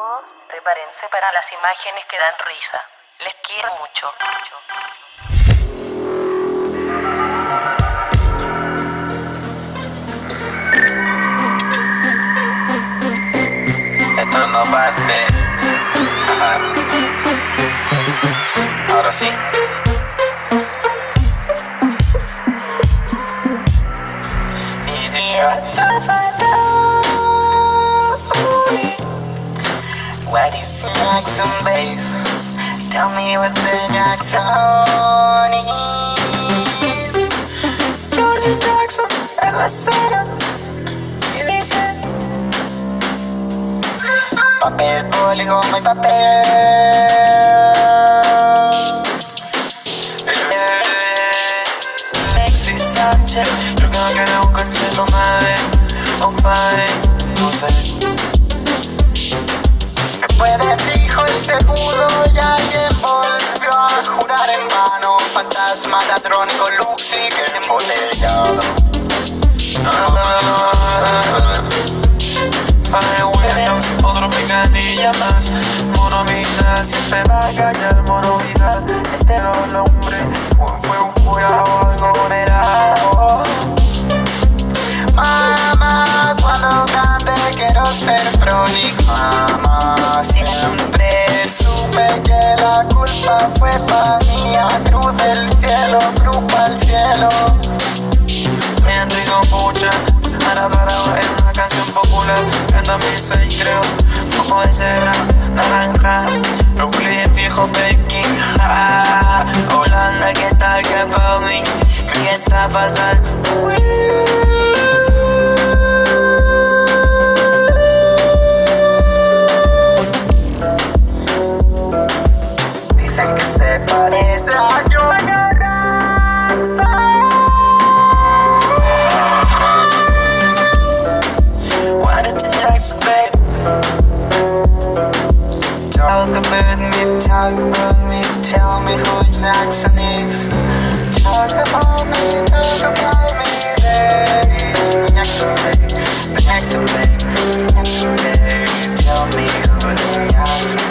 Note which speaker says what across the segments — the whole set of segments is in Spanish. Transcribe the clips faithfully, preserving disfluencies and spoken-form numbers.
Speaker 1: Prepárense para las imágenes que dan risa. Les quiero mucho.
Speaker 2: Esto no parte. Ajá. Ahora sí. Mi día está fatal. What is the action, babe? Tell me what the action is. George Jackson en la escena y dice: papel, boli, goma y papel. Eh, Alexis Sánchez, creo que no quiere un concheto, madre, compadre, no sé. Se puede, dijo, y se pudo, y alguien volvió a jurar en vano. Fantasma, ladrónico, Luxi, que embotellado. No, no, no, no, no. Fire Williams, otro picanilla más. Mono Vidal, siempre va a callar. Mono Vidal, entero el hombre. Fue un jurado, algo moderado. Mamá, cuando cante quiero ser Tronic. Mamá, siempre supe que la culpa fue pa' mía. Cruz del cielo, cruz pa'l cielo. Miento y con mucha. Ahora parado en una canción popular en dos mil seis creo. Ojo de cebra, naranja. Euclides viejo Perkin. Ja. Holanda, ¿qué tal? ¿Qué pa' mí? Mi está fatal. Uy. Dicen que se parece a yo. Talk about me, talk about me, tell me who Jackson is. Talk about me, talk about me, there is the Jackson Bay, the Jackson Bay, the Jackson Bay. Tell me who the Jackson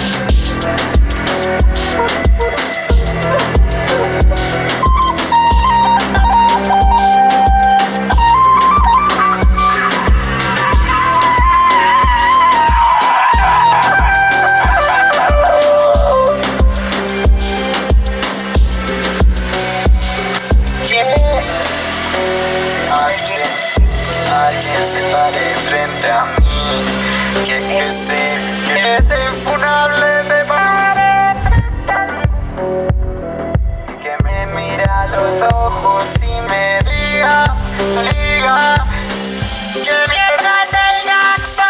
Speaker 2: alguien se pare frente a mí, que ese, que ese infunable te pare frente a mí, que me mira a los ojos y me diga, diga, que mierda es el Jackson.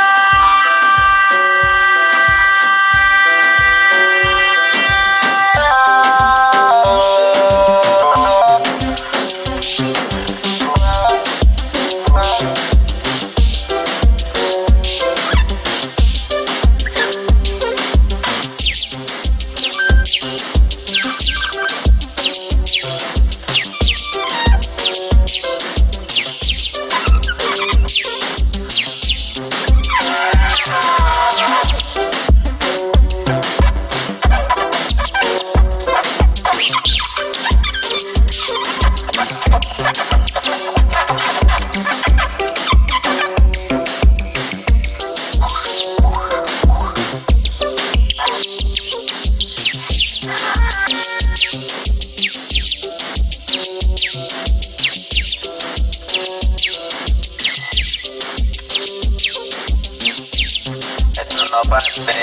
Speaker 2: No parte.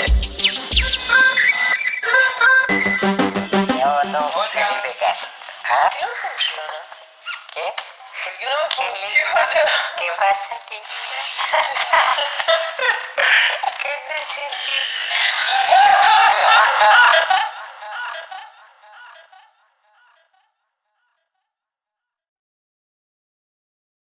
Speaker 2: Yo no Felipe Cast. ¿Ah?
Speaker 1: ¿Qué no funciona?
Speaker 2: ¿Qué?
Speaker 1: ¿Por qué no me funciona?
Speaker 2: ¿Qué pasa, qué?
Speaker 1: ¿Qué necesitas?